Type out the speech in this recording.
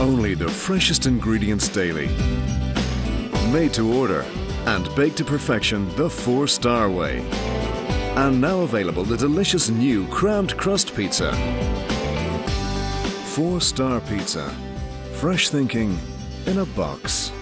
Only the freshest ingredients daily. Made to order and baked to perfection the 4-star way. And now available the delicious new crammed crust pizza. 4-star pizza. Fresh thinking in a box.